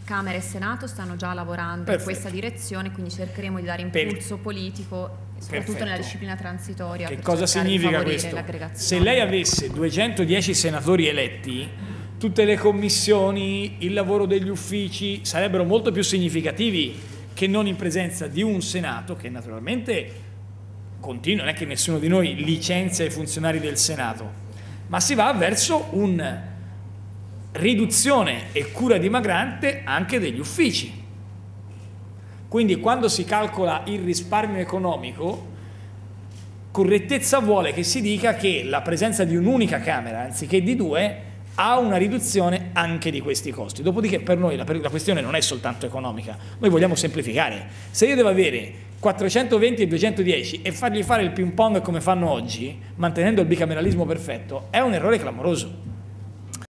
Camera e Senato stanno già lavorando in questa direzione, quindi cercheremo di dare impulso politico, soprattutto nella disciplina transitoria. Che cosa significa questo? Se lei avesse 210 senatori eletti, tutte le commissioni, il lavoro degli uffici sarebbero molto più significativi che non in presenza di un Senato che naturalmente continua, non è che nessuno di noi licenzia i funzionari del Senato, ma si va verso una riduzione e cura dimagrante anche degli uffici. Quindi quando si calcola il risparmio economico, correttezza vuole che si dica che la presenza di un'unica Camera anziché di due ha una riduzione anche di questi costi. Dopodiché per noi la questione non è soltanto economica, noi vogliamo semplificare. Se io devo avere 420 e 210 e fargli fare il ping pong come fanno oggi, mantenendo il bicameralismo perfetto, è un errore clamoroso.